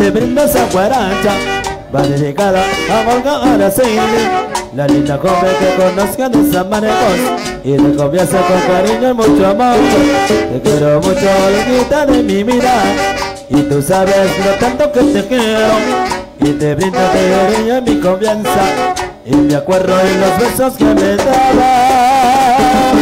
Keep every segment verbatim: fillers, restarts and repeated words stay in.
te brindo esa guaracha, va dedicada a Olga Araceli, la linda joven que conozca de San Marcos, y te confianza con cariño y mucho amor. Te quiero mucho, Olguita de mi vida, y tú sabes lo tanto que te quiero, y te brindo tu cariño y mi confianza, y me acuerdo de los besos que me dabas.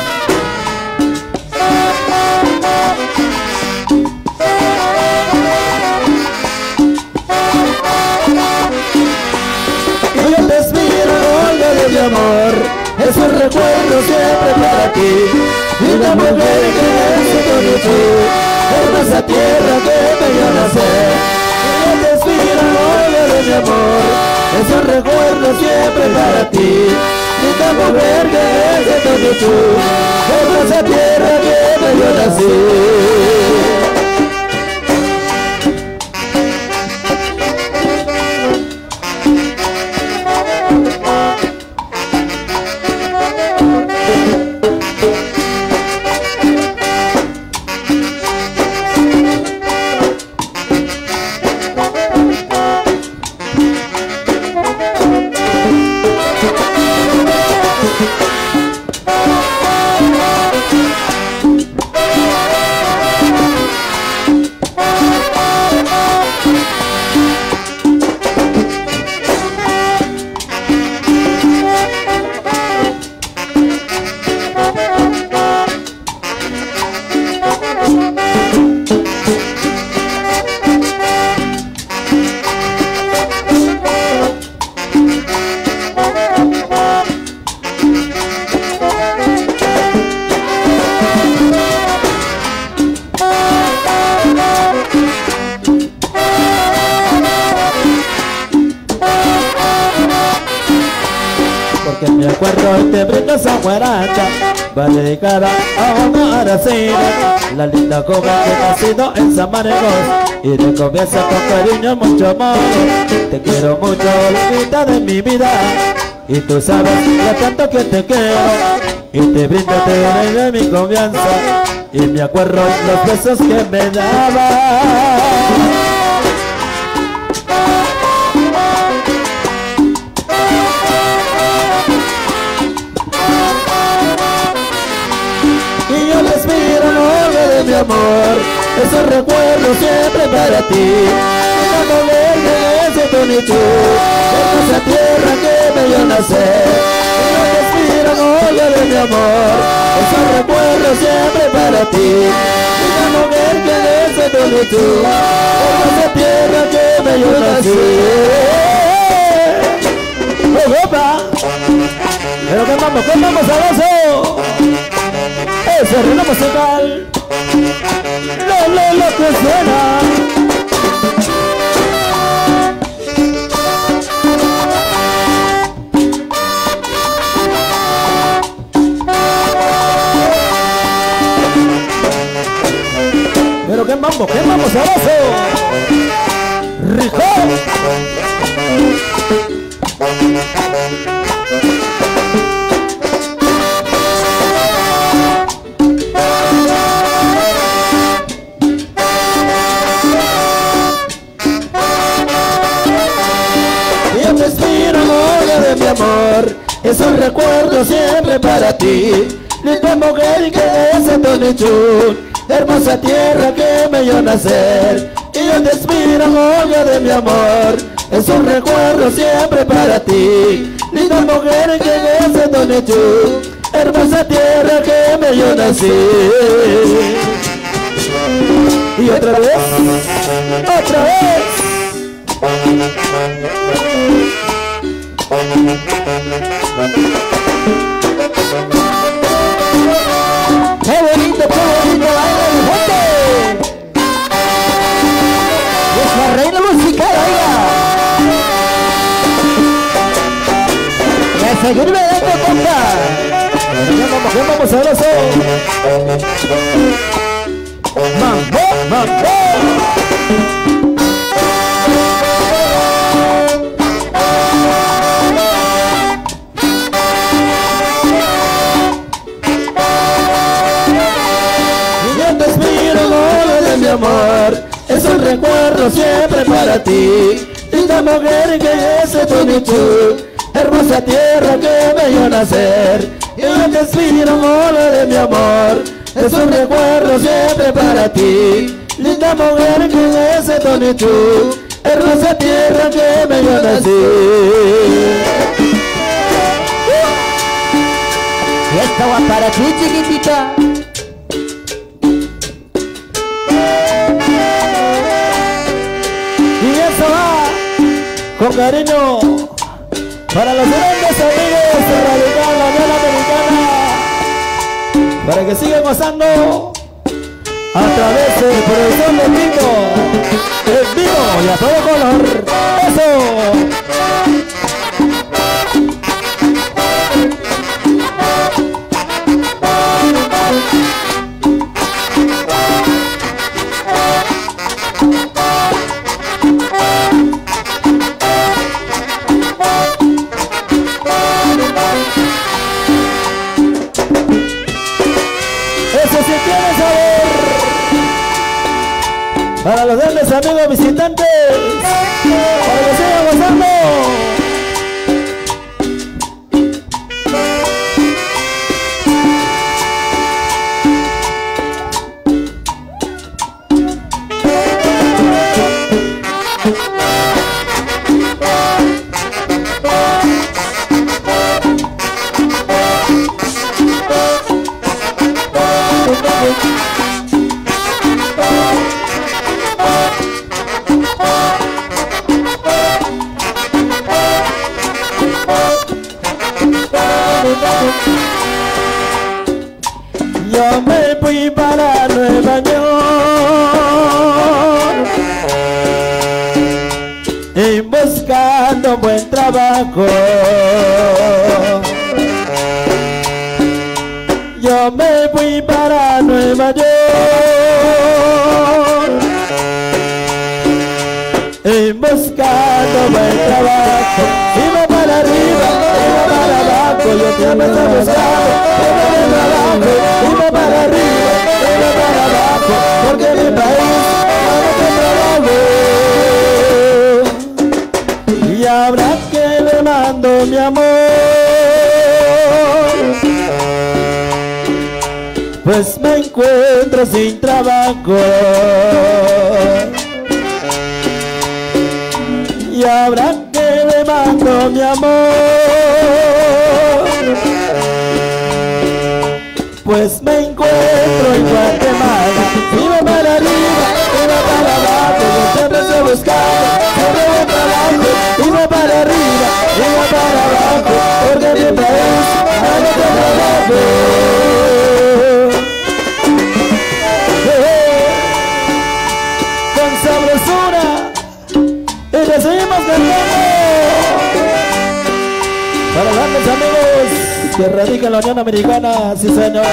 Yo te espero, Olga de mi amor, es un recuerdo siempre para ti, y la mujer que es como tú, hermosa tierra que me vio nacer. Yo te espero, Olga de mi amor, es un recuerdo siempre para ti, y la mujer que es como tú, hermosa tierra que me vio nacer. Porque me acuerdo y te brindo esa guaracha, va dedicada a Olga Araceli, la linda joven que ha nacido en San Marcos, y te confianza con cariño y mucho amor. Te quiero mucho, Olguita de mi vida, y tú sabes lo tanto que te quiero, y te brindo tu cariño y mi confianza, y me acuerdo los besos que me dabas. Y yo te espero, Olga de mi amor, esos recuerdos siempre para ti, la mujer que es de plenitud, hermosa tierra que me vio nacer. Y yo te espero, Olga de mi amor, esos recuerdos siempre para ti, la mujer que es de plenitud, hermosa tierra que me vio nacer. ¡Opa! Pero que vamos, que vamos a eso. Ese ritmo musical, lo, lo, lo que suena. Pero que mambo, que mambo sabroso. Rico. Mi amor, es un recuerdo siempre para ti, linda mujer que es de plenitud, hermosa tierra que me vio nacer. Y yo te espero, Olga de mi amor, es un recuerdo siempre para ti, linda mujer que es de plenitud, hermosa tierra que me vio nacer. Y otra vez, otra vez. ¡Qué bonito, qué bonito baila el gente! ¡Y es la reina musical, oiga! ¡Que seguirme dando compa! ¡Vamos, vamos a ver eso! ¡Mambo, mambo! Mi amor, es un recuerdo siempre para para ti. Linda mujer que es plenitud, hermosa tierra que me vio nacer. Y yo te inspiro, mola de mi amor, es un recuerdo siempre para ti. Linda mujer que es plenitud, hermosa tierra que me vio nacer. Y esta va para ti, chiquitita. Y eso va con cariño para los grandes amigos de Radical la Unión Americana, para que sigan gozando a través de Producción de Tito en vivo y a todo color. ¡Eso! Para los grandes amigos visitantes, para que sigan gozando. Yo me fui para Nueva York y buscando un buen trabajo. Yo me fui para Nueva York y buscando un buen trabajo. Iba para arriba, iba para abajo, yo siempre estaba buscando un buen trabajo. Iba para arriba, iba para abajo, porque mi país no te trabajo. Y ahora que le mando mi amor, pues me encuentro sin trabajo. Y ahora que le mando mi amor, pues me encuentro en Guatemala. Iba para arriba, iba para abajo, yo siempre estoy buscando siempre un trabajo. Iba para arriba, iba para abajo, porque mi país no te trabajo. Con sabrosura y le seguimos cantando para los grandes amigos que radican en la Unión Americana. Sí, señor.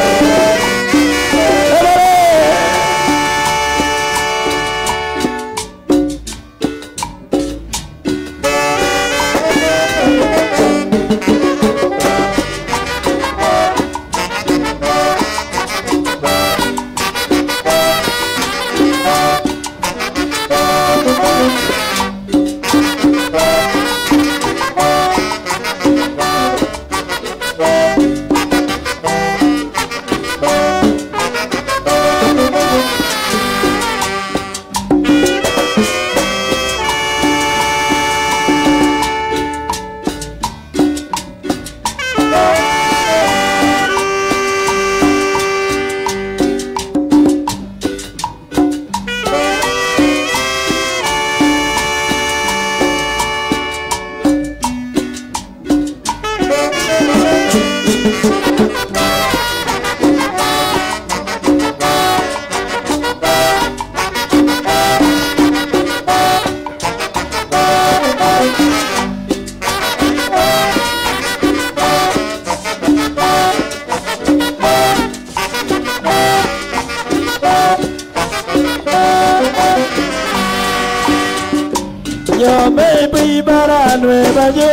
Yo me fui para Nueva York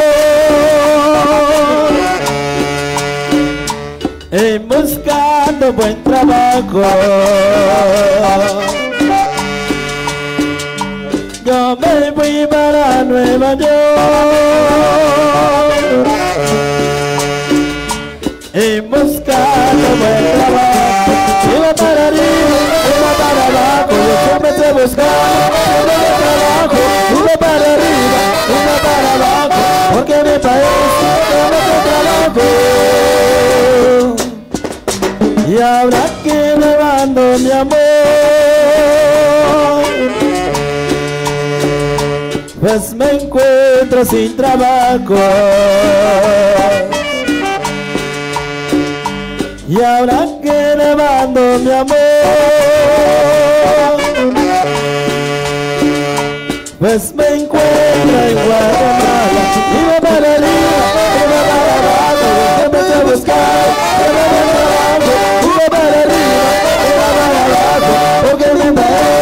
y buscando buen trabajo. Yo Yo me fui para Nueva York en buscando buen trabajo. Iba para arriba, iba para abajo. Yo siempre estoy buscando buen trabajo. Iba para arriba, iba para abajo, porque mi país tiene otro trabajo. Y ahora que me mando mi amor, pues me encuentro sin trabajo. Y ahora que le mando mi amor, pues me encuentro en Guatemala. Iba para arriba, iba para abajo, yo siempre estoy buscando buen trabajo. Iba para arriba, iba para abajo, porque mi país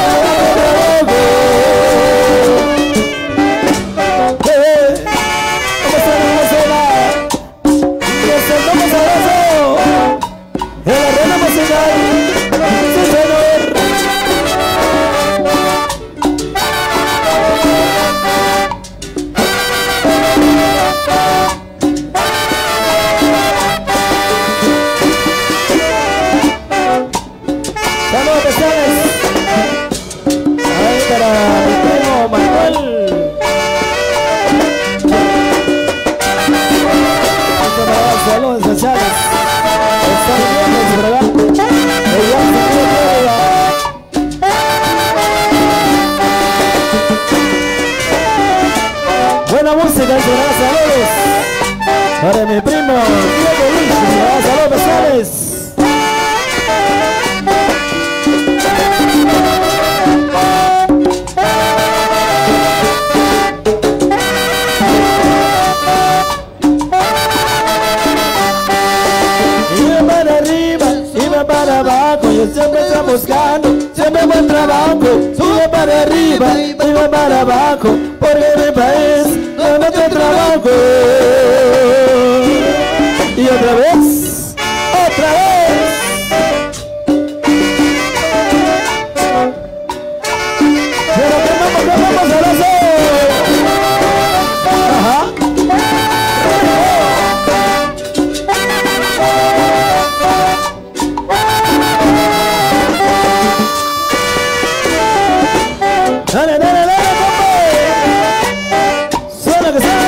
para mi primo Diego Luis, saludos especiales. Iba para arriba, iba para abajo, yo siempre estoy buscando siempre buen trabajo. Sube para arriba, iba para abajo, porque mi país no me da trabajo. Y otra vez, otra vez. Pero que vamos, que vamos a hacer. Ajá. Dale, dale, dale, compa. Suena que sale.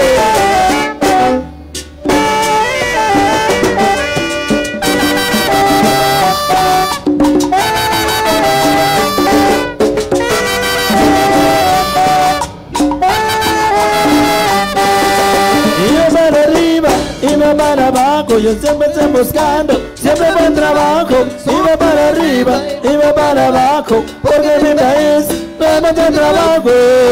Para abajo, yo siempre estoy buscando siempre buen trabajo. Iba para arriba, iba para abajo, porque mi país no hay mucho trabajo.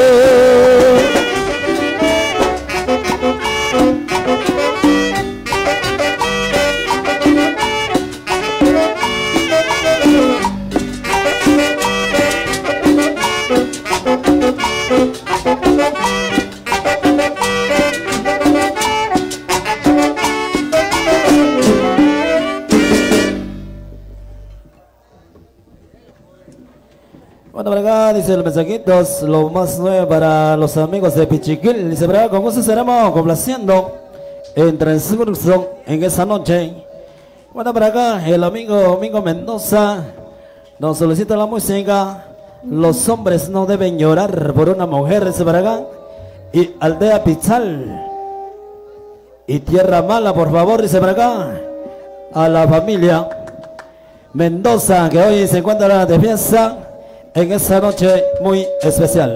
Bueno, por acá dice los mensajitos, lo más nuevo para los amigos de Pichiquil. Dice, ¿verdad? Con gusto estaremos complaciendo en transcurso en esa noche. Bueno, por acá el amigo Domingo Mendoza nos solicita la música. Los hombres no deben llorar por una mujer, dice por acá. Y Aldea Pichal y Tierra Mala, por favor, dice por acá. A la familia Mendoza, que hoy se encuentra de fiesta en esa noche muy especial.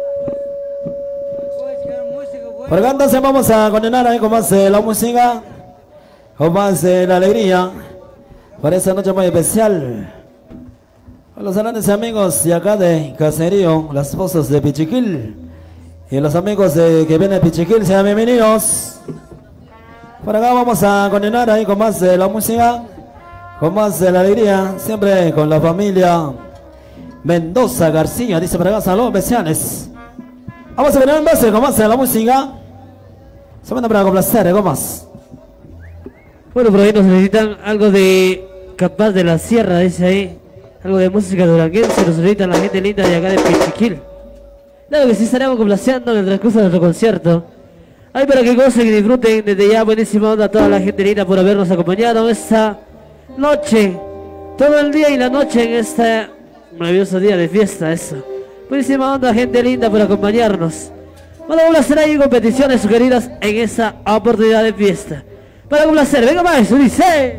Por acá entonces vamos a continuar ahí con más de la música, con más de la alegría, para esa noche muy especial. A los grandes amigos de acá de Caserío, las esposas de Pichiquil, y los amigos de que vienen de Pichiquil, sean bienvenidos. Por acá vamos a continuar ahí con más de la música, con más de la alegría, siempre con la familia Mendoza García, dice por acá, saludos especiales. Vamos a venir en base con más de la música. Se van a para complacer, ¿cómo más? Bueno, por ahí nos necesitan algo de Capaz de la Sierra, dice ahí. Algo de música duranguense, nos necesitan la gente linda de acá de Pichiquil. Claro que sí, estaremos complaciendo en el transcurso de nuestro concierto. Ay, para que gocen y disfruten desde ya, buenísima onda a toda la gente linda por habernos acompañado en esta noche, todo el día y la noche en este maravilloso día de fiesta, eso. Buenísima onda, gente linda, por acompañarnos. Bueno, un placer ahí competiciones sugeridas en esta oportunidad de fiesta. Para complacer, venga más, dice.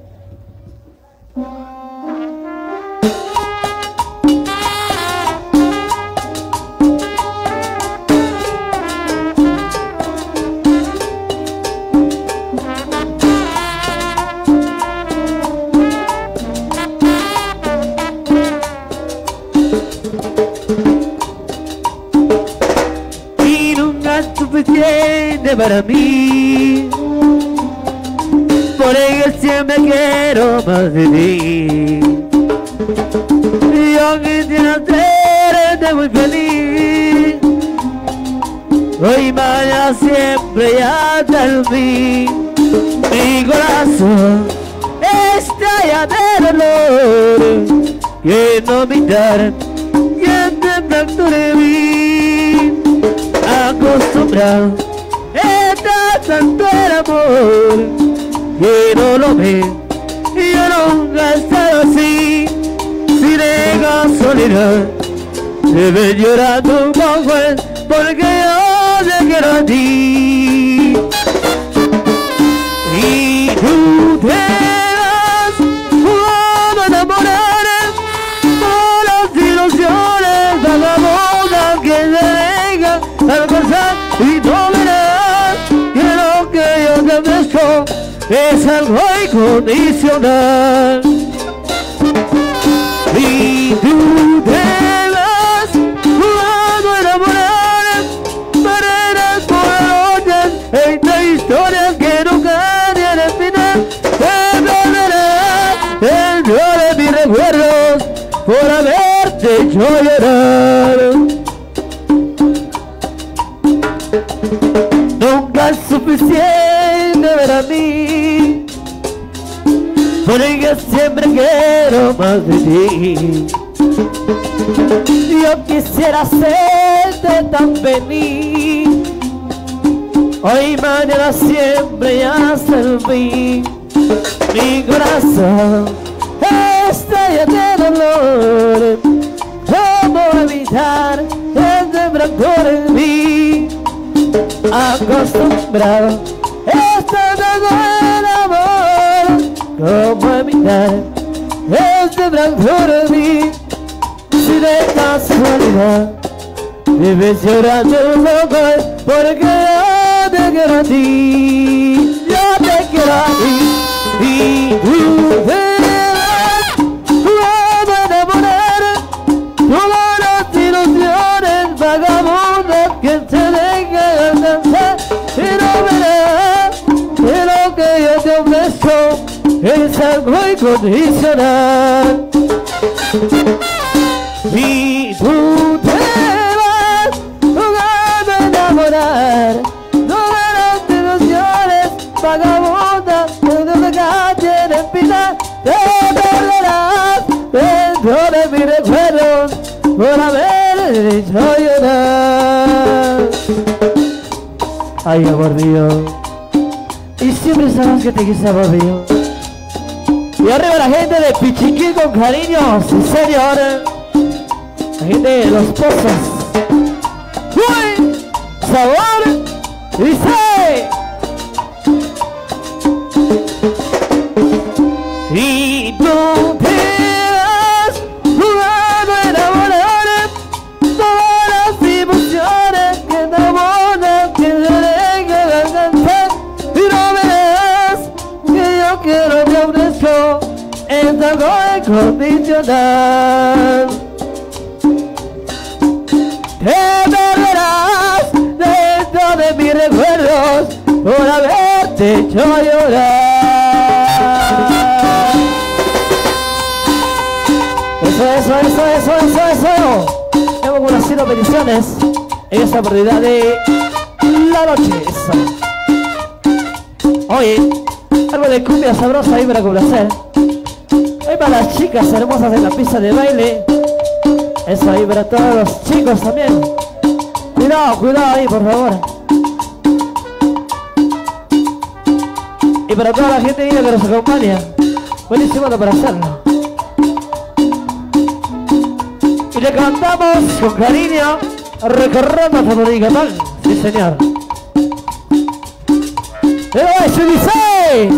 Suficiente para mí, por ello siempre quiero más de ti. Yo quisiera hacerte muy feliz, hoy mañana siempre y hasta el fin. Mi corazón está ya de dolor, que no mirar y te fracture mí. Acostumbrado está tanto el amor que no lo ve, y yo nunca he estado así. Si de casualidad te ves llorando un poco es porque yo te quiero a ti. Y tú te vas jugando a enamorar por las ilusiones vagabundas que se dejan al pasar, y no verás que lo que yo te ofrezco es algo incondicional. Y tú te vas jugando a enamorar paredes por noches entre historias que nunca tienen final. Te perderás dentro de mis recuerdos por haberte hecho llorar. Nunca es suficiente para mí, por ello siempre quiero más de ti. Yo quisiera hacerte tan feliz, hoy, mañana, siempre y hasta el fin. Mi corazón está lleno de dolor, ¿cómo evitar este blanco en mí? Acostumbrado está todo el amor, ¿cómo evitar este blanco en mí? Si de casualidad me ves llorando un poco es porque yo te quiero a ti. Yo te quiero a ti y tú te vas jugando a enamorar todas las ilusiones vagabundas que se dejan alcanzar, y no verás que lo que yo te ofrezco es algo incondicional. Y tú te vas jugando a enamorar todas las ilusiones vagabundas que no te tienen final. Te perderás dentro de mis recuerdos por haber hecho llorar. Ay, amor mío, y siempre sabes que te quise, amor mío. Y arriba la gente de Pichiquín con cariño, sí señor. La gente de Los Pozos. ¡Uy! ¡Sabor! ¡Dice! Y tú te vas jugando a enamorar todas las emociones que te abonan, que se dejan alcanzar, y no verás que yo quiero te ofrezco es algo incondicional. Te perderás dentro de mis recuerdos por haberte hecho llorar. Eso, eso, eso, eso, eso, eso. Hemos conocido peticiones en esta oportunidad de la noche. Eso. Oye, algo de cumbia sabrosa ahí para complacer. Hoy para las chicas hermosas en la pista de baile. Eso ahí para todos los chicos también. Cuidado, cuidado ahí, por favor. Y para toda la gente linda que nos acompaña, buenísimo para hacerlo. Y le cantamos con cariño, recorrendo a Dominicapán. Sí, señor. ¡Eso dice!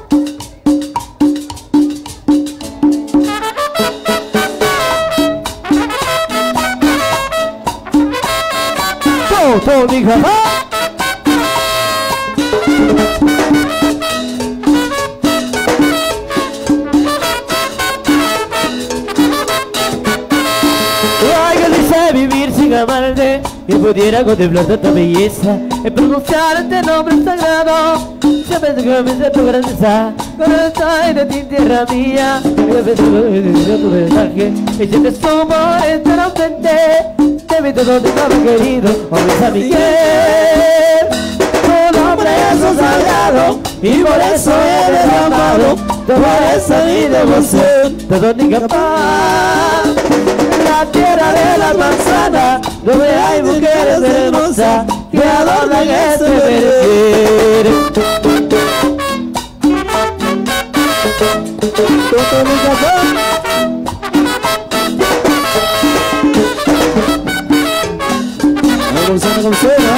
Todo mi papá. Ay, que dice vivir sin amarte, que pudiera contemplar tanta belleza, en pronunciar este nombre sagrado. Siempre te comencé tu grandeza, con el detalle de ti, tierra mía. Yo pensé que tu mensaje, y si te sumo enteramente. Te vi todo de todo querido, hombre San Miguel. Tu nombre es sagrado, y por eso he derramado toda esa mi devoción. Todo Nicapán, la tierra de la manzana, donde hay mujeres hermosas que adornan este vergel. Todo Nicapán. Gonzalo Gonzalo,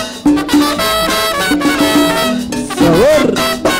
sabor.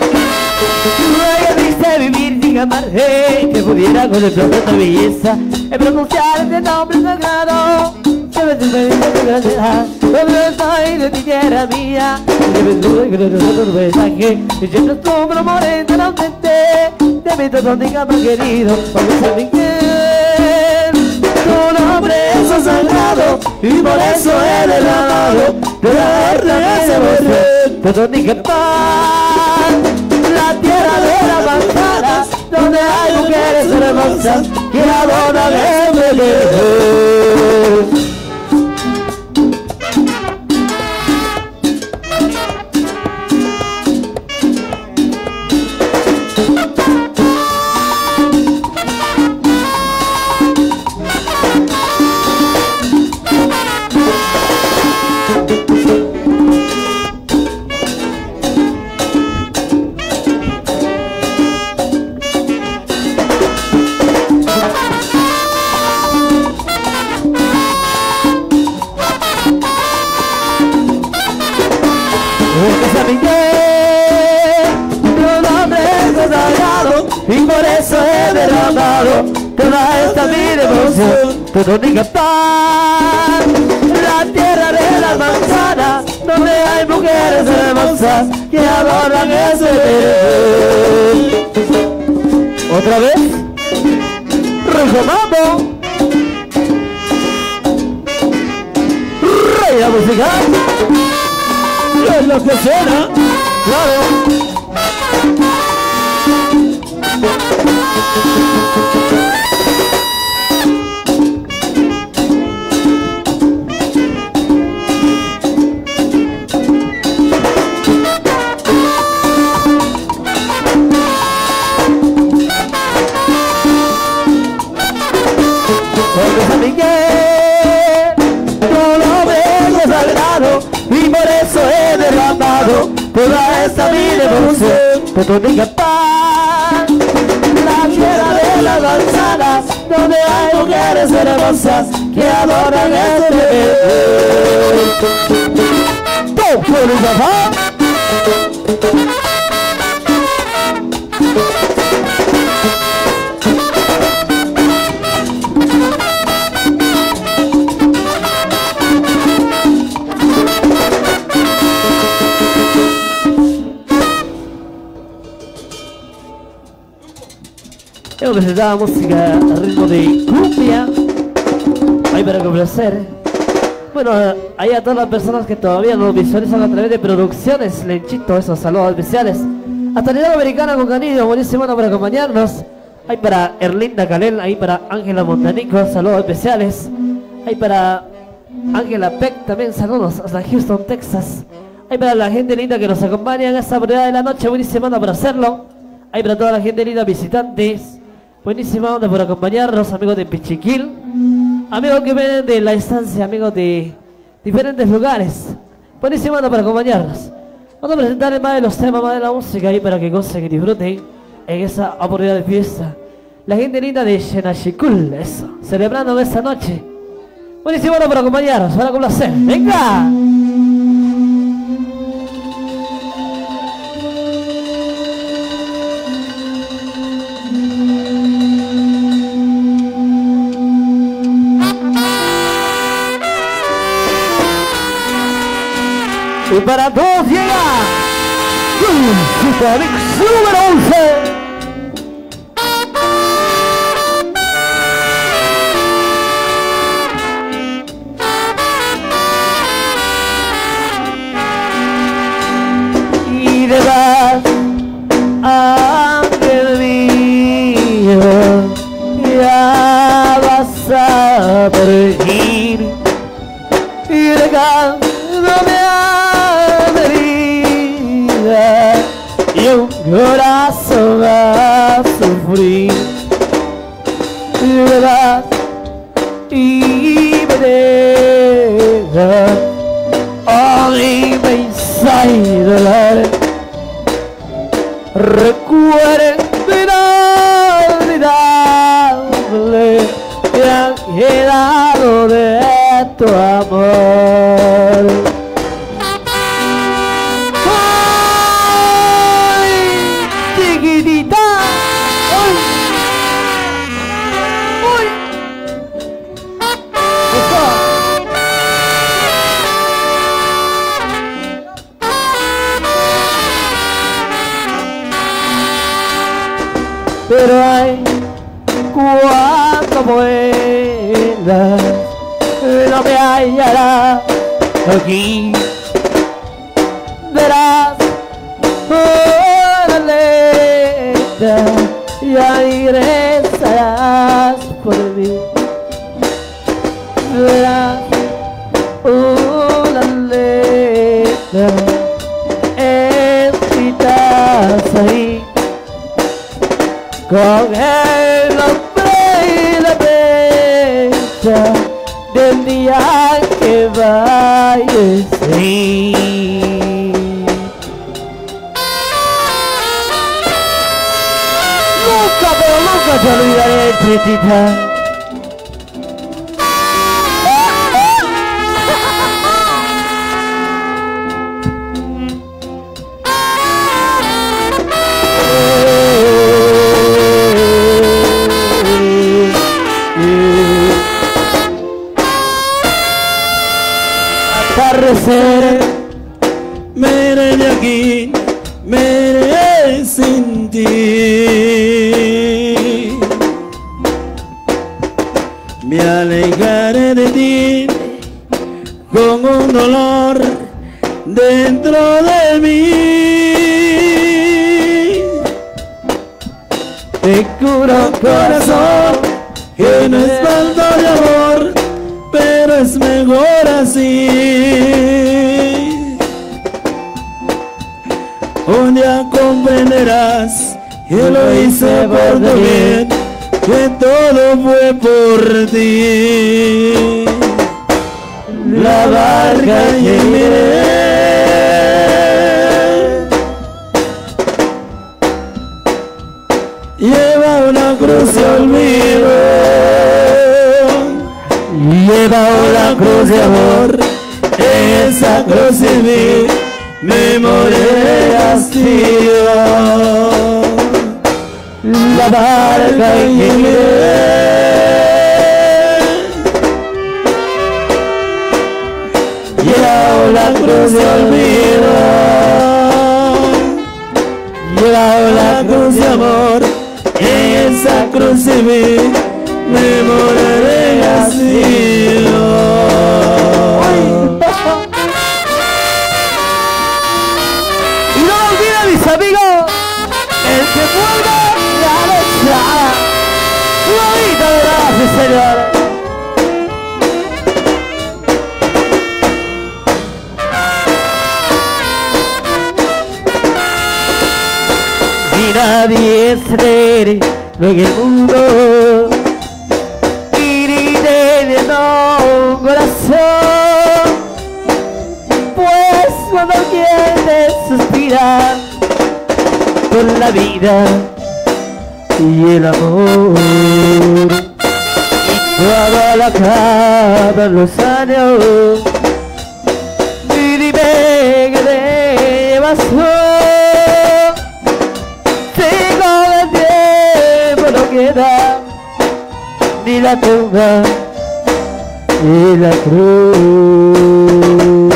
Luego dice vivir sin amarte, que pudiera contemplar tanta belleza, en pronunciar este nombre sagrado. Siempre te pedí tu gracia, donde estoy de ti tierra mía. Siempre tuve que no te tu mensaje, y siempre estuve amor eternamente. Te invito donde Nicapán querido, porque San Miguel. Tu nombre es sagrado, y por eso he derramado de la eterna devoción. Todo Nicapán, la tierra de la manzana, donde hay mujeres hermosas que adornan el vergel. Y por eso he derramado toda esta mi devoción. Todo Nicapán, la tierra de las manzanas, donde hay mujeres hermosas que adornan ese vergel. Otra vez, retomando. Rey la música, es lo que suena, claro. San Miguel, tu nombre es sagrado, y por eso he derramado toda esta mi devoción. Todo Nicapán, la tierra de las manzanas, donde hay mujeres hermosas que adoran este vergel. Todo Nicapán. Hemos presentado música a ritmo de cumbia, ahí para complacer. Bueno, ahí a todas las personas que todavía nos visualizan a través de Producciones Lenchito, esos saludos especiales. Hasta la Americana con cariño, buenísimo para acompañarnos. Ahí para Erlinda Calel, ahí para Ángela Montanico, saludos especiales. Ahí para Ángela Peck también, saludos hasta Houston, Texas. Ahí para la gente linda que nos acompaña en esta oportunidad de la noche, buenísima onda para hacerlo. Ahí para toda la gente linda, visitantes, buenísima onda por acompañarnos, amigos de Pichiquil, amigos que vienen de la estancia, amigos de diferentes lugares. Buenísima banda para acompañarnos. Vamos a presentarles más de los temas, más de la música ahí para que gocen y disfruten en esa oportunidad de fiesta. La gente linda de Xenachicul, eso, celebrando esta noche. Buenísima banda para acompañarnos, para complacer. ¡Venga! Y para todos llega Super Mix número once. Y de verdad, ángel mío, ya vas a perder. Y dejándome y un corazón va a sufrir, ¿verdad? Y me deja a mi mensaje dolor. Recuerden inolvidable que han quedado de tu amor. Pero hay cuando vuelas, no me hallarás aquí. Verás una letra y ahí regresarás por mí. Verás una letra escritas ahí con el nombre y la fecha del día que fallecí. Nunca, pero nunca te olvidaré, chiquita. Me iré de aquí, me iré sin ti. Me alejaré de ti con un dolor dentro de mí. Te juro, corazón, que no es falta de amor, pero es mejor así. Un día comprenderás que lo hice por tu bien, que todo fue por ti. La barca que miré lleva una cruz de olvido, lleva una cruz de amor, esa cruz de mí me moriré de hastío. La barca que miré lleva una cruz de olvido, lleva una cruz de amor, esa cruz de mí me moriré de hastío. Mis amigos, el que vuelve ya lo sabe. Bonita de la señor. Y nadie es rey en el mundo, y ni tiene un corazón con la vida y el amor. Y cuando acaban los años, y dime que te llevas hoy. Tengo el tiempo, no queda ni la tumba ni la cruz.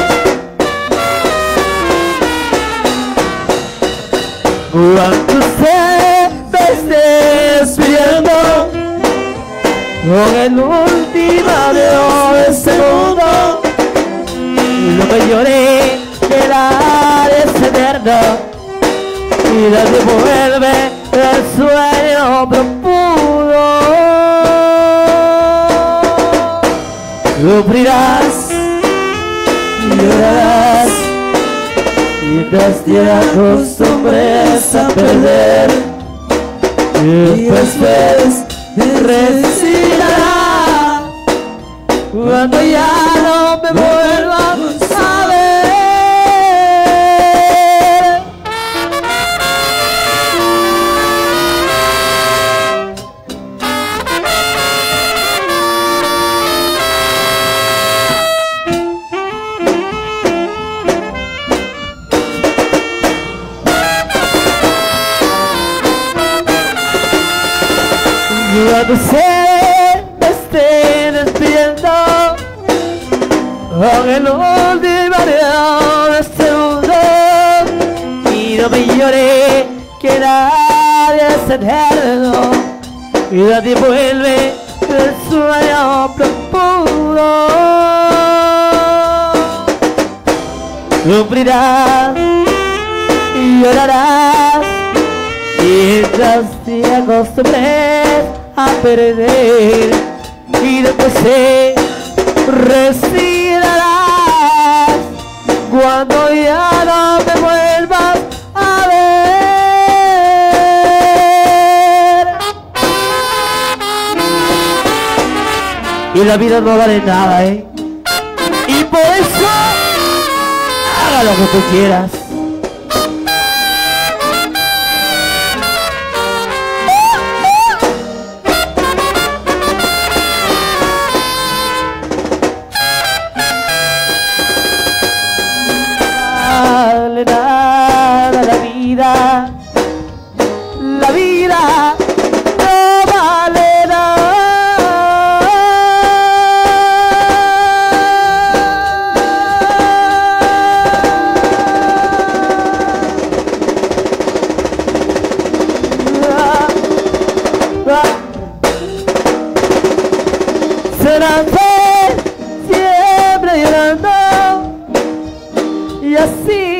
Cuando se me esté despidiendo con el último adiós de este mundo, no me lloré, que la es eterna y la devuelve el sueño profundo. Sufrirás y llorarás mientras te acostumbres a perder, y después resistirás cuando ya no me vuelvas a ver. Cuando se me esté despidiendo con el último adiós de este mundo, y no me lloré, que nadie es eterno y nadie vuelve del sueño profundo. Sufrirás y llorarás mientras te acostumbres a perder, y después se retirarás cuando ya no te vuelvas a ver. Y la vida no vale nada, ¿eh? Y por eso haga lo que tú quieras. La vida no vale nada. Será siempre llorando y así.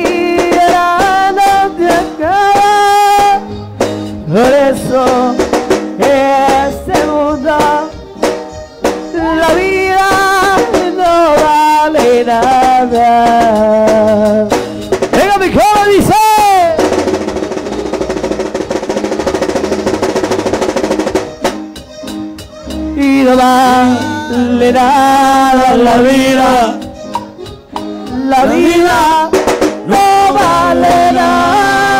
Por eso este mundo, la vida no vale nada. Venga, mi coro dice. Y no vale nada la vida, la vida no vale nada.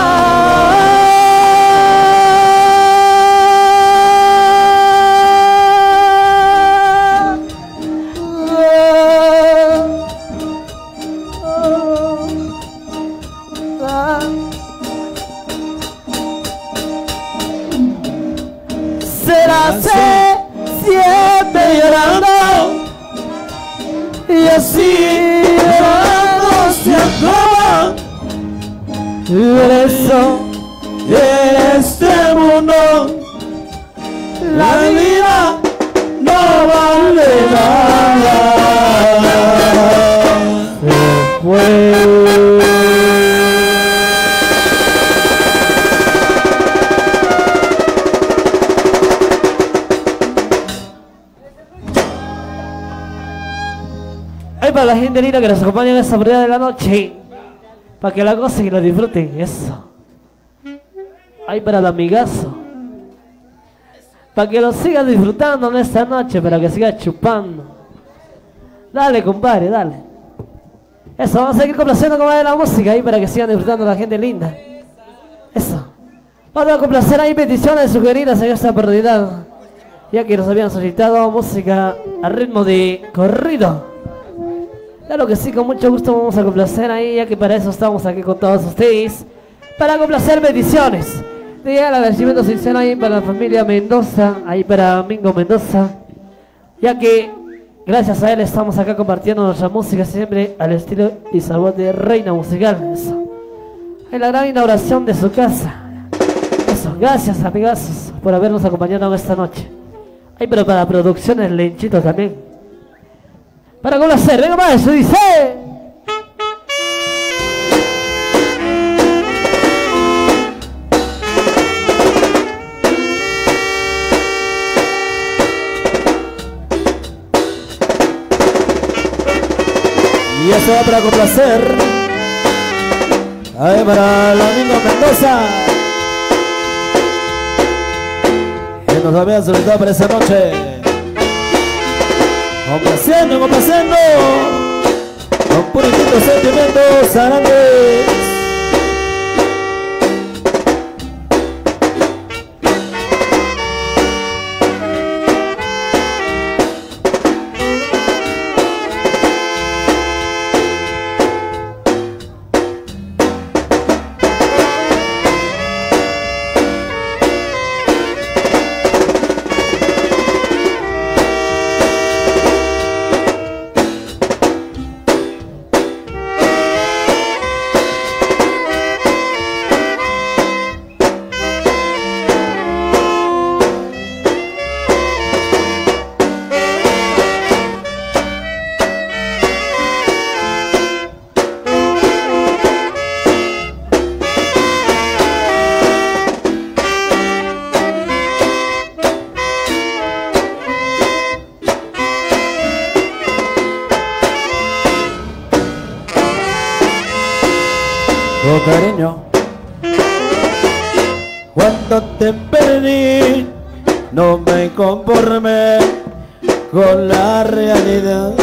Será siempre llorando y así llorando se acaba. Por eso en este mundo la vida no vale nada. Se fue. Ahí para la gente linda que nos acompaña en esta breve de la noche, para que la gocen y la disfruten, eso. Ahí para el amigazo, para que lo sigan disfrutando en esta noche, para que siga chupando. Dale, compadre, dale. Eso, vamos a seguir complaciendo con la música ahí para que sigan disfrutando la gente linda. Eso. Vamos a complacer ahí peticiones sugeridas en esta oportunidad, ya que nos habían solicitado música a ritmo de corrido. Claro que sí, con mucho gusto vamos a complacer ahí, ya que para eso estamos aquí con todos ustedes, para complacer peticiones. Y el agradecimiento sincero ahí para la familia Mendoza, ahí para Mingo Mendoza, ya que gracias a él estamos acá compartiendo nuestra música siempre al estilo y sabor de Reina Musical. Eso. En la gran inauguración de su casa. Eso, gracias amigazos por habernos acompañado esta noche. Ahí pero para producciones Lenchito también. Para complacer, venga más, eso dice. Y eso va para complacer. Ahí para el amigo Mendoza, que nos había solicitado para esa noche. Complaciendo, complaciendo, con puritos sentimientos arandes. Con cariño, cuando te perdí, no me conformé con la realidad.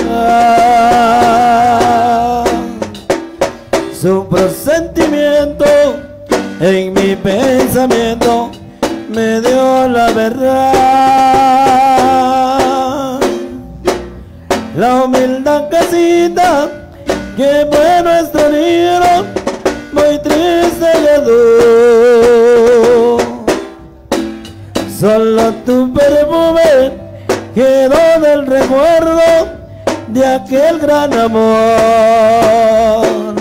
Su presentimiento en mi pensamiento me dio la verdad. La humildad casita que fue nuestro nido, muy triste quedó. Solo tu perfume quedó del recuerdo de aquel gran amor.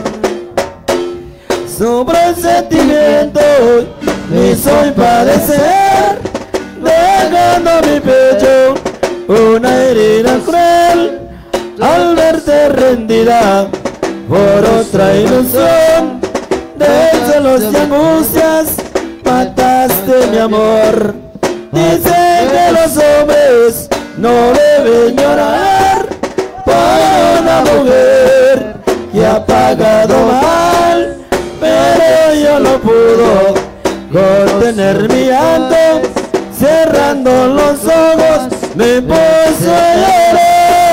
Su presentimiento me hizo padecer, dejando a mi pecho una herida cruel al verte rendida por otra ilusión. De celos y angustias mataste mi amor. Dicen que los hombres no deben llorar por una mujer que ha pagado mal, pero yo no pudo contener mi llanto. Cerrando los ojos me puse a llorar.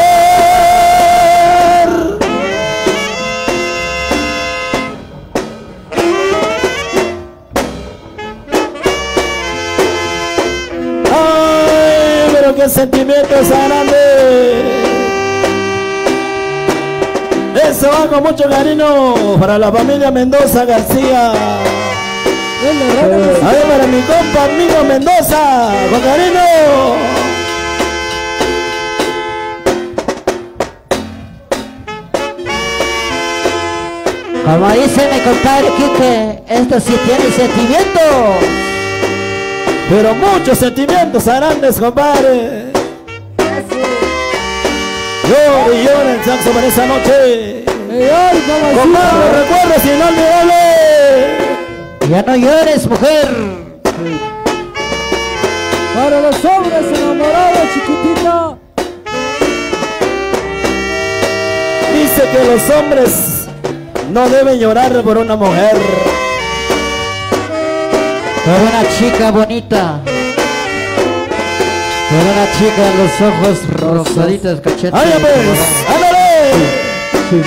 ¡Qué sentimientos grandes! Eso va con mucho cariño para la familia Mendoza García. Ahí para mi compa amigo Mendoza, con cariño. Como dice mi compadre Quique, esto sí tiene sentimiento. Pero muchos sentimientos grandes, compadre. Llora y llora el saxo para esa noche. Compadre, recuerdos inolvidables. Ya no llores, mujer. Para los hombres enamorados, chiquitita. Dice que los hombres no deben llorar por una mujer, por una chica bonita, por una chica de los ojos rosaditos, cachetes. ¡Ay, pues! ¡Ándale! Sí.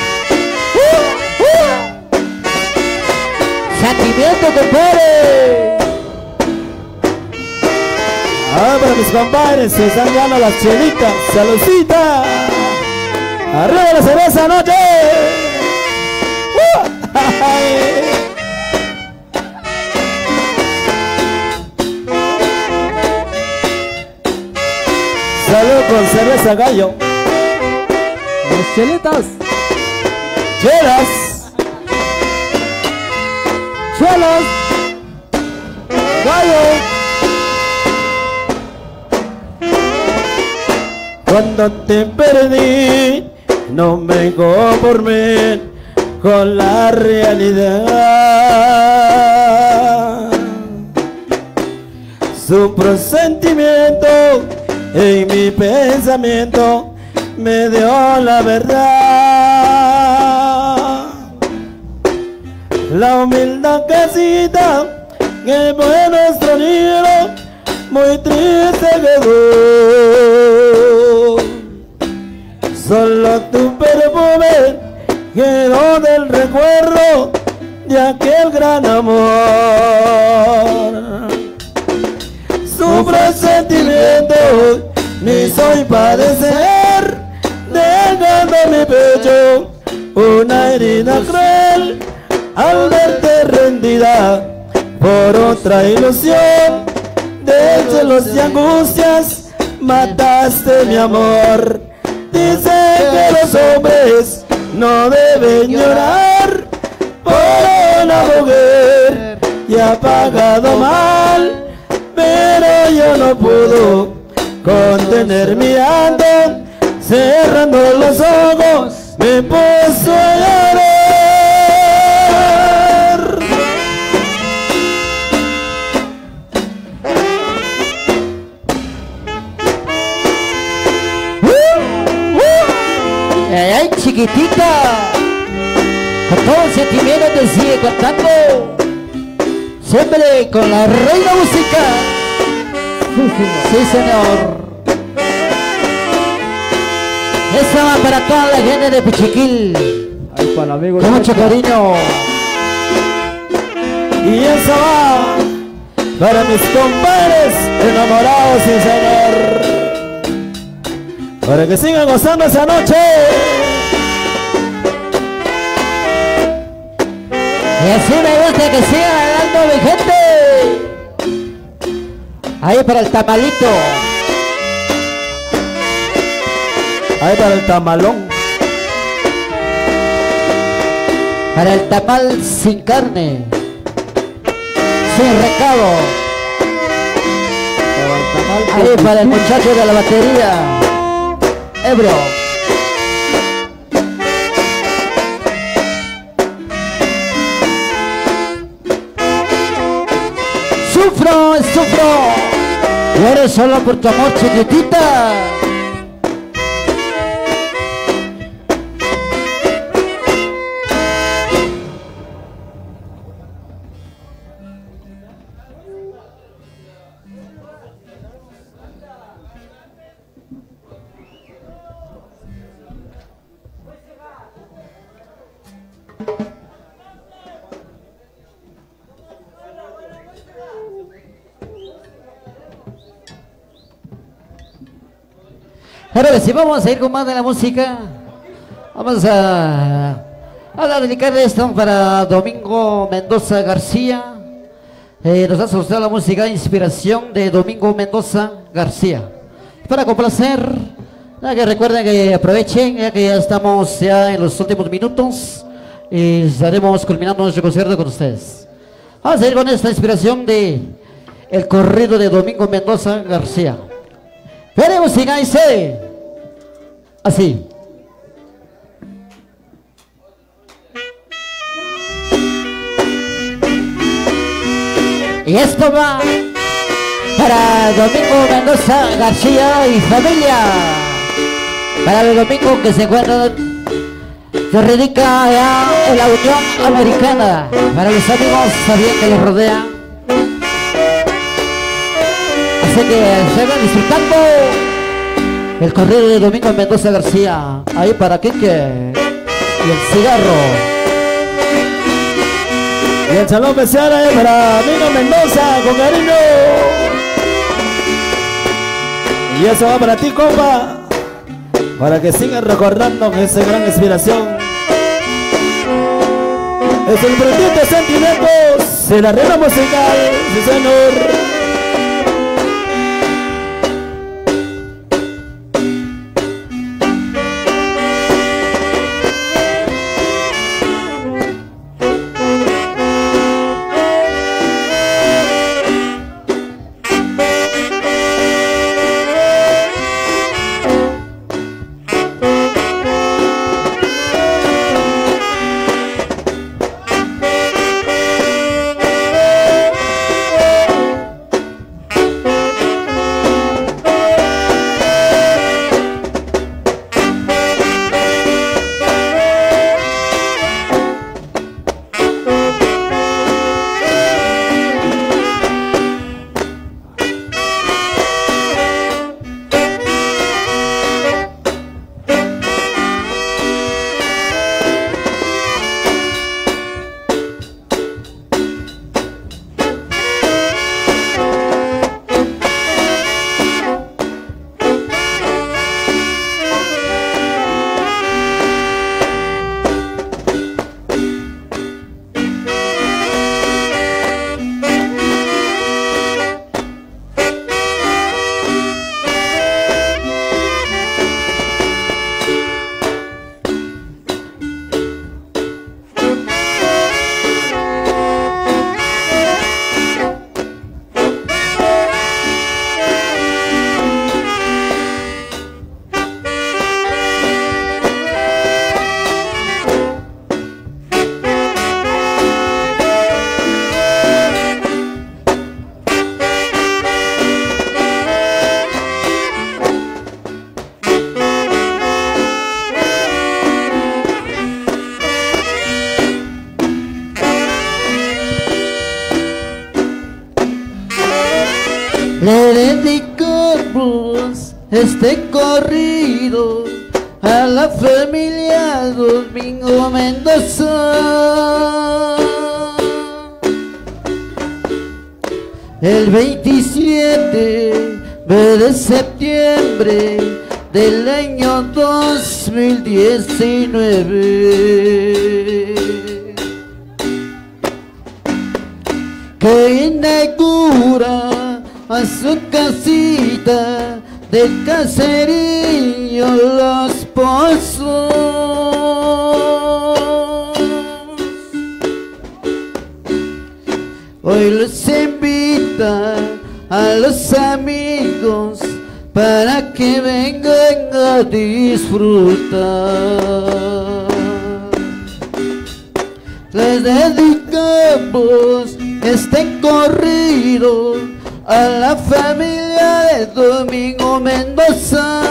Uh, uh. Sentimiento, compadre. Ahora para mis compadres se están dando las chelitas. ¡Saludcita! ¡Arriba la cerveza noche! ¡Uh! Salud con cerveza gallo. Las chelitas. Chelas. Chelas. Gallo. Cuando te perdí, no me conformé con la realidad. Su presentimiento en mi pensamiento me dio la verdad. La humildad casita que fue nuestro nido, muy triste quedó. Solo tu perfume quedó del recuerdo de aquel gran amor. Su presentimiento me hizo padecer, dejando en mi pecho una herida cruel al verte rendida por otra ilusión. De celos y angustias mataste mi amor. Dicen que los hombres no deben llorar por una mujer y ha pagado mal, pero yo no puedo contener mi ando, cerrando los ojos me puso a llorar. Ay, ay, chiquitita, con todo el sentimiento te sigue cantando, siempre con la reina música. Sí, señor. Esa va para toda la gente de Pichiquil. Ay, para el amigo. Con mucho cariño. Y esa va para mis compadres enamorados, sí, señor, para que sigan gozando esa noche. Y así me gusta que sigan bailando, mi gente. Ahí para el tamalito. Ahí para el tamalón. Para el tamal sin carne, sin recado. Para el tamal. Ahí para el muchacho de la batería, Ebro. Sufro, sufro, y eres solo por tu amor, chiquitita. Ahora si vamos a ir con más de la música, vamos a, a dedicarle esto para Domingo Mendoza García. Eh, nos ha solicitado la música Inspiración de Domingo Mendoza García. Para complacer, ya que recuerden que aprovechen, ya que ya estamos ya en los últimos minutos y estaremos culminando nuestro concierto con ustedes. Vamos a ir con esta inspiración de el corrido de Domingo Mendoza García. Veremos si dice así. Y esto va para Domingo Mendoza García y familia. Para el Domingo que se encuentra, se radica allá en la Unión Americana. Para los amigos también que los rodea. Así que se van disfrutando el corrido de Domingo Mendoza García. Ahí para Quique y el cigarro. Y el saludo especial ahí para Domingo Mendoza con cariño. Y eso va para ti, compa, para que sigan recordando esa gran inspiración. Es el brutito sentimientos de la arreglo musical, sí señor. Le dedicamos este corrido a la familia Domingo Mendoza. El veintisiete de septiembre del año dos mil diecinueve, que inaugura a su casita del caserío Los Pozos. Hoy los invita a los amigos para que vengan a disfrutar. Les dedicamos este corrido a la familia de Domingo Mendoza.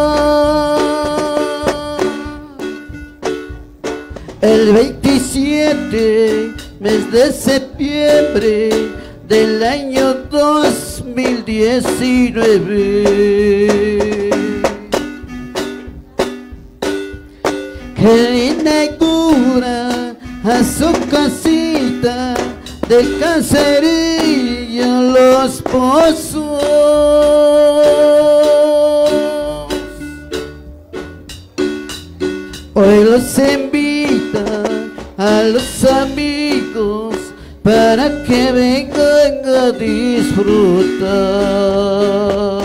El veintisiete mes de septiembre del año dos mil diecinueve, que inaugura a su casita del caserío Los Pozos. Hoy los invita a los amigos para que vengan a disfrutar.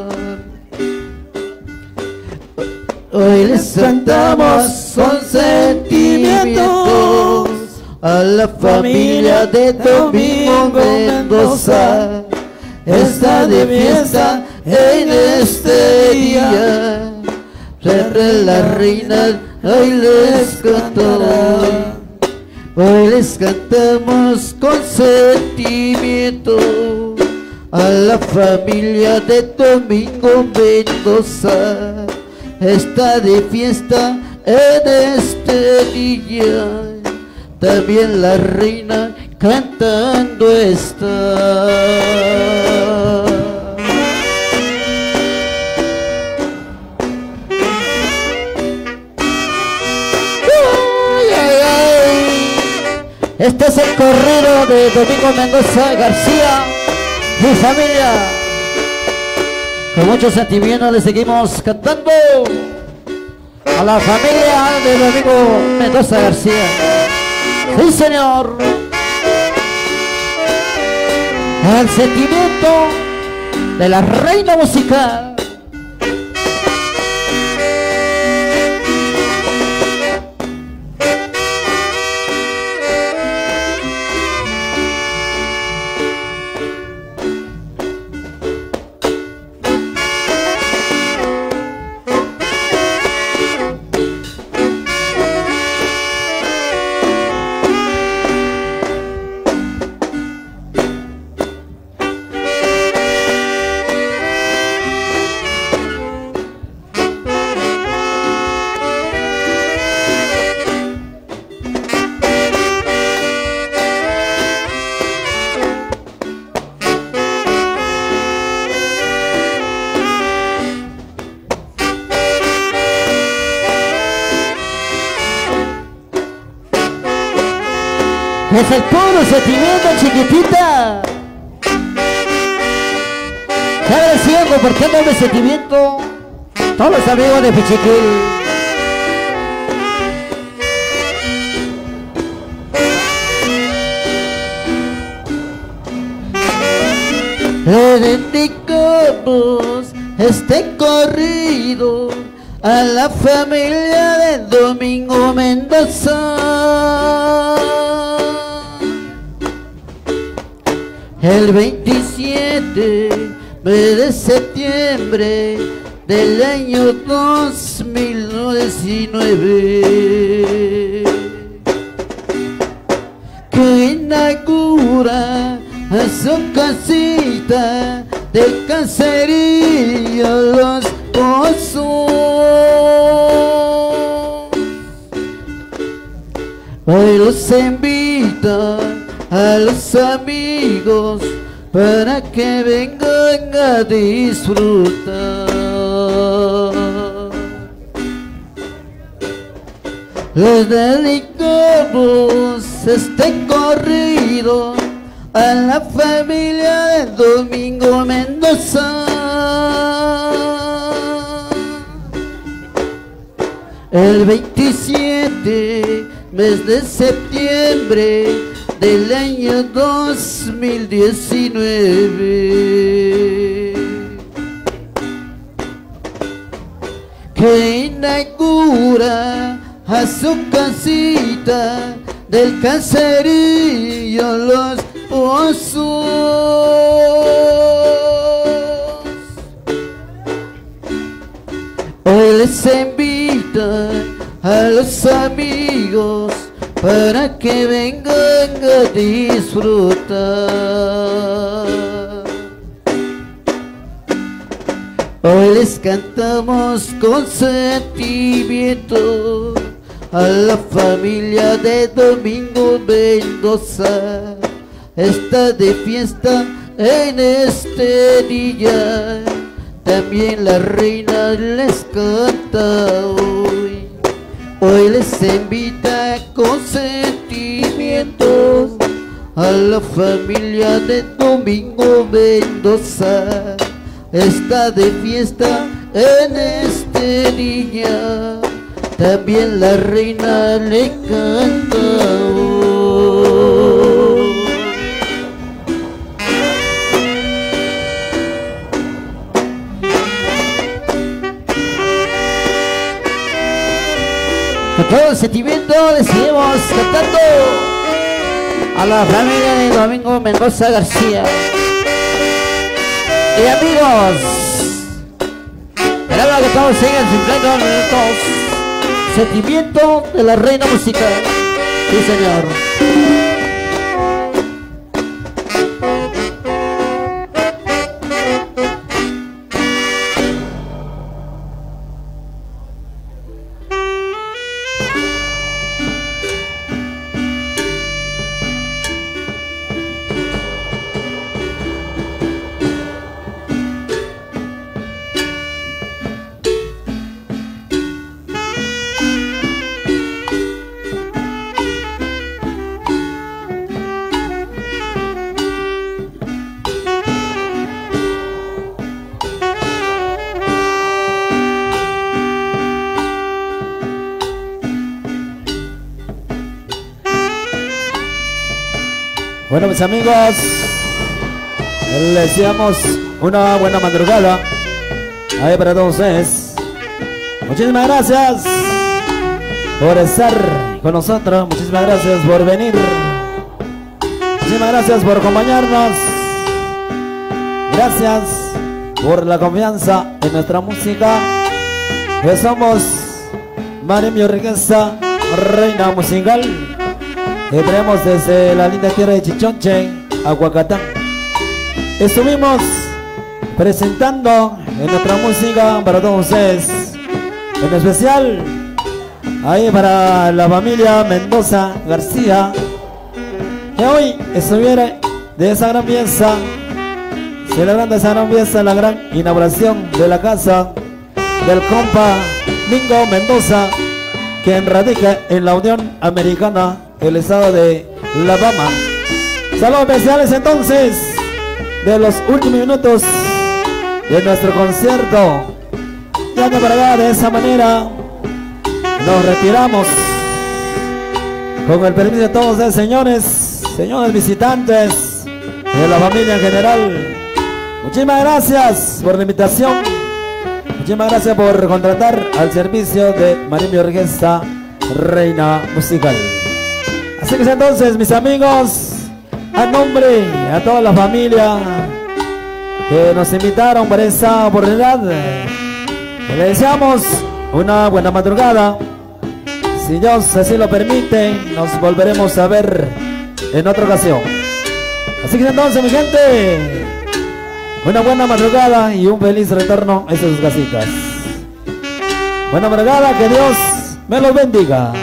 Hoy les cantamos con sentimientos a la familia de Domingo Mendoza. Está de fiesta en este día, la reina hoy les cantará. Hoy les cantamos con sentimiento a la familia de Domingo Mendoza. Está de fiesta en este día, también la reina cantando está. Este es el corrido de Domingo Mendoza García y familia, Con mucho sentimiento le seguimos cantando a la familia del amigo Mendoza García. Sí, señor. El sentimiento de la reina musical. Es el puro sentimiento, chiquitita. Cada vez sigo compartiendo mi sentimiento. Todos los amigos de Pichiquil. Le dedicamos este corrido a la familia de Domingo Mendoza. El veintisiete de septiembre del año dos mil diecinueve, que inaugura a su casita del caserío Los Pozos. Hoy los invita a los amigos para que vengan a disfrutar. Les dedicamos este corrido a la familia de Domingo Mendoza. El veintisiete mes de septiembre del año dos mil diecinueve, que inaugura a su casita del caserío Los Pozos. Hoy les invita a los amigos para que vengan a disfrutar. Hoy les cantamos con sentimiento a la familia de Domingo Mendoza. Está de fiesta en este día, también la reina les canta hoy. Hoy les invita con sentimientos a la familia de Domingo Mendoza. Está de fiesta en este día, también la reina le canta hoy. Con todo el sentimiento le seguimos cantando a la familia de Domingo Mendoza García. Y amigos, esperamos que todos sigan disfrutando minutos. Sentimiento de la reina musical. Sí, señor. Bueno, mis amigos, les deseamos una buena madrugada ahí para todos ustedes. Muchísimas gracias por estar con nosotros. Muchísimas gracias por venir. Muchísimas gracias por acompañarnos. Gracias por la confianza en nuestra música. Que somos Marimba Orquesta, reina musical. Que traemos desde la linda tierra de Chichonche, Aguacatán. Estuvimos presentando en nuestra música para todos ustedes, en especial ahí para la familia Mendoza García, que hoy estuviera de esa gran fiesta, celebrando esa gran fiesta, la gran inauguración de la casa del compa Mingo Mendoza, quien radica en la Unión Americana, el estado de Alabama. Saludos especiales entonces de los últimos minutos de nuestro concierto. Ya que para acá, de esa manera nos retiramos con el permiso de todos ustedes, señores, señores visitantes de la familia en general. Muchísimas gracias por la invitación. Muchísimas gracias por contratar al servicio de Marimba Orquesta, reina musical. Así que entonces, mis amigos, a nombre a toda la familia que nos invitaron para esta oportunidad, le deseamos una buena madrugada. Si Dios así lo permite, nos volveremos a ver en otra ocasión. Así que entonces, mi gente, una buena madrugada y un feliz retorno a sus casitas. Buena madrugada, que Dios me los bendiga.